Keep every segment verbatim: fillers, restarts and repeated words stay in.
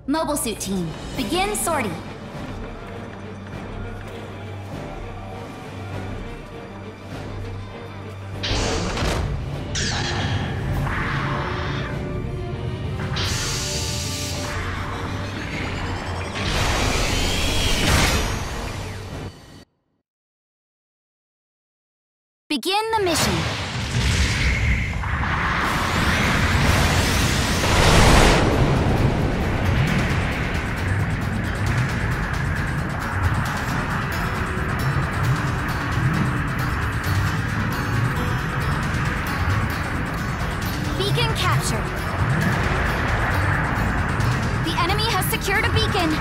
Mobile suit team, begin sortie. Begin the mission. Beacon captured. The enemy has secured a beacon.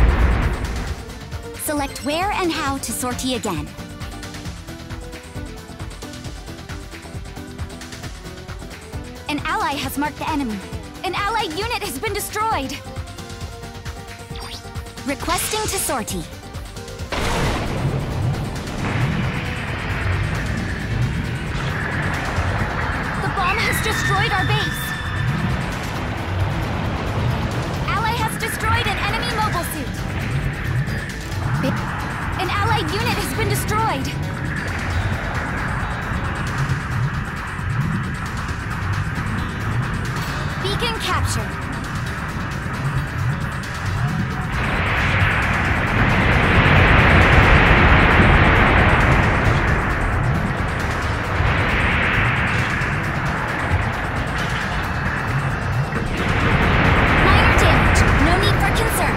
Select where and how to sortie again. An ally has marked the enemy. An allied unit has been destroyed. Requesting to sortie. The bomb has destroyed our base. Ally has destroyed an enemy mobile suit. An allied unit has been destroyed. Beacon captured. Minor damage. No need for concern.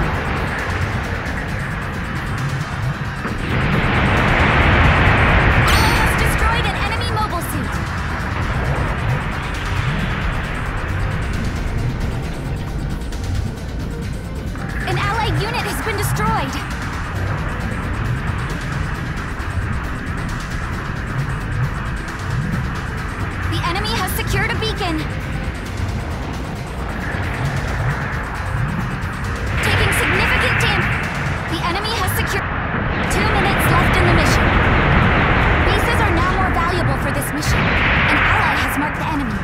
Ally has destroyed an enemy mobile suit. An allied unit has been destroyed. The enemy has secured a beacon. Taking significant damage. The enemy has secured... Two minutes left in the mission. Bases are now more valuable for this mission. An ally has marked the enemy.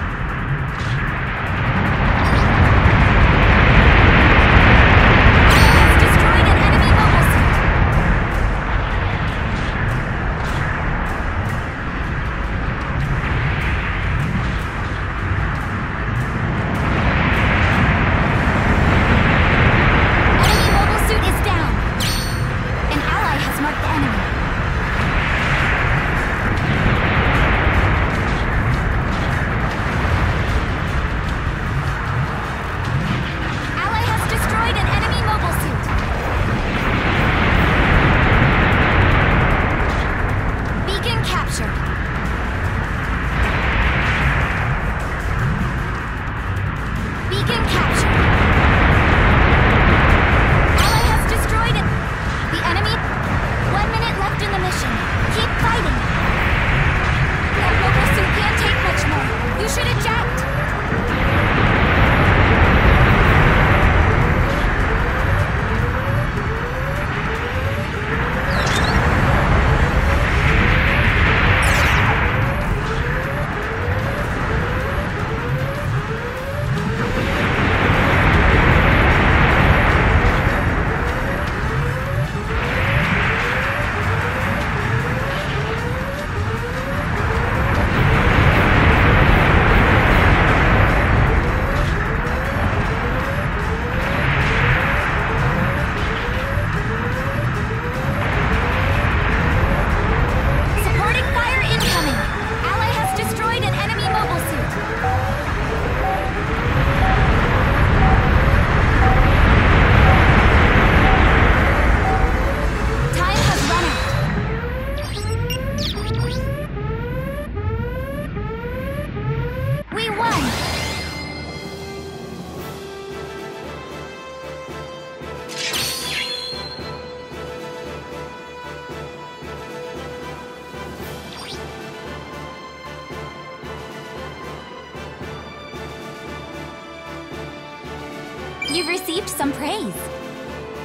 You've received some praise.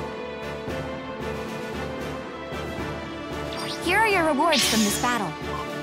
Here are your rewards from this battle.